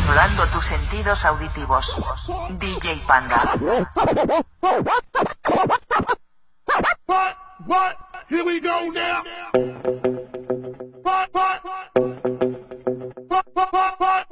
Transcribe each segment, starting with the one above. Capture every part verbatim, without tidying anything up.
controlando tus sentidos auditivos. D J Panda. What? What? Here we go now. What? What? What? What? What? What?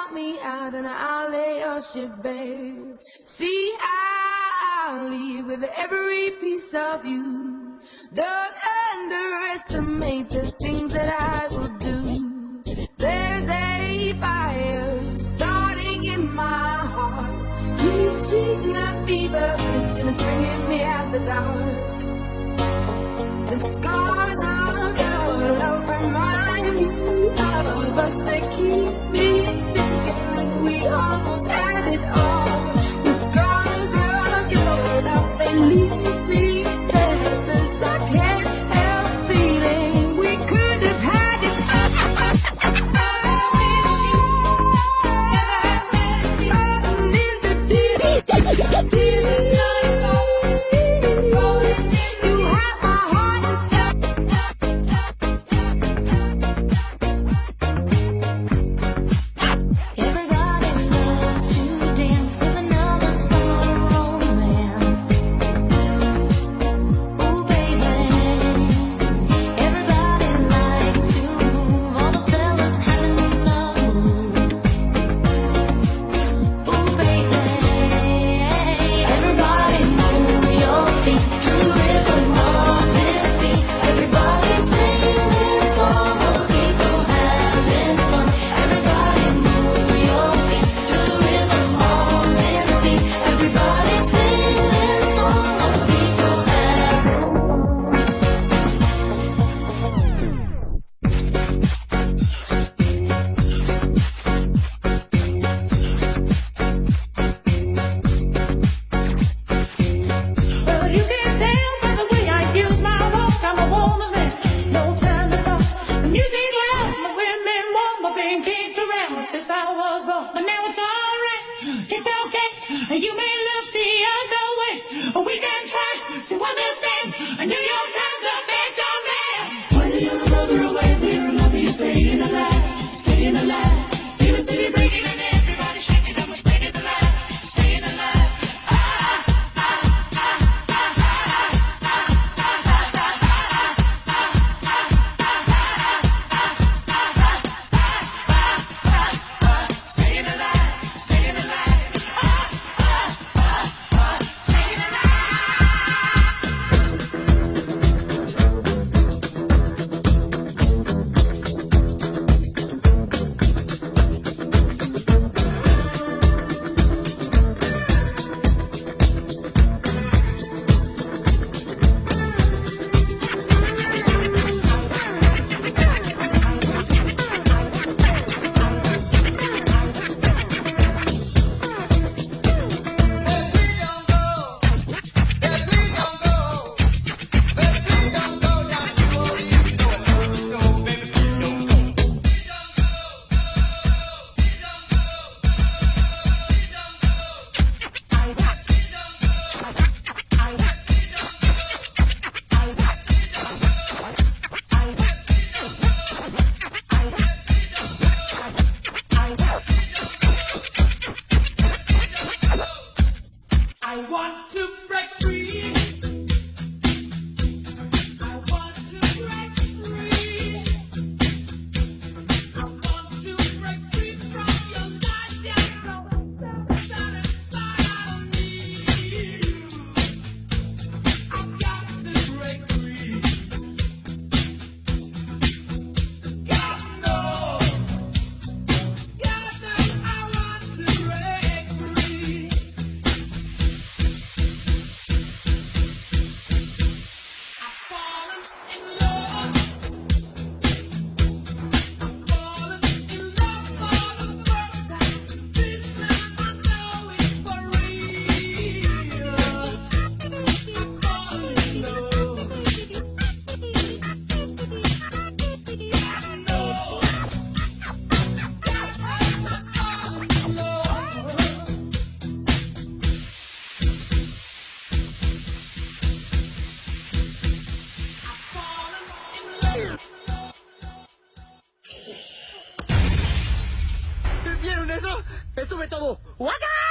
help me out and I'll lay your ship bare. See, I'll leave with every piece of you. Don't underestimate the things that I will do. There's a fire starting in my heart, reaching a fever pitch and it's bringing me out the dark. The scars of your love remind me of us. They keep me thinking like we almost had it all. The scars of your love, they leave me breathless. I can't help feeling we could have had it all. Rolling in the deep, tears rolling in. You have my heart and everybody loves to dance with another summer romance. Ooh, baby. Everybody likes to move. All the fellas having love mood. Ooh, baby. Everybody move your feet to the rhythm of this beat. Everybody singing this song of people having fun. Everybody move your feet to the rhythm of this beat. Everybody singing this song of people having Well, you can tell by the way I use my walk, I'm a woman's man. No time to talk. The music loud, my women warm, my been kicked around since I was born. But now it's alright, it's okay. You may look the other way, but we can try to understand. A New York Times effect on man. Whether you're a brother or whether you're a mother, you're staying alive, staying alive. Feel the city breaking and everybody shaking up, we're staying alive, staying alive. Staying alive, staying alive. Staying ¿Vieron eso? Estuve todo ¡Waka!